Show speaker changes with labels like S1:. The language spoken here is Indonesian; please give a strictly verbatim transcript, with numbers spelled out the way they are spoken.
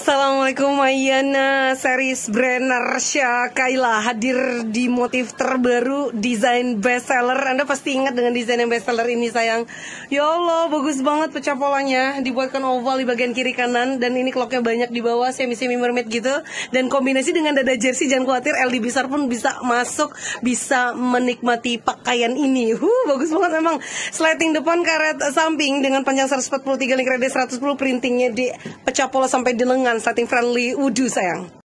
S1: Assalamualaikum Mayana, series brand Narsha Kaila hadir di motif terbaru desain bestseller. Anda pasti ingat dengan desain yang bestseller ini sayang. Ya Allah, bagus banget pecah polanya, dibuatkan oval di bagian kiri kanan dan ini clocknya banyak di bawah, semi-semi mermaid gitu. Dan kombinasi dengan dada jersey, jangan khawatir L D besar pun bisa masuk, bisa menikmati pakaian ini. Huh, bagus banget memang. Slating depan, karet samping dengan panjang seratus empat puluh tiga, link radius seratus sepuluh, printingnya di pecah pola sampai di lengan, starting friendly udu sayang.